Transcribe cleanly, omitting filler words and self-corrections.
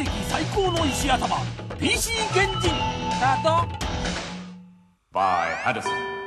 紀最高の石頭 PC 原人スタート。 by Hadison.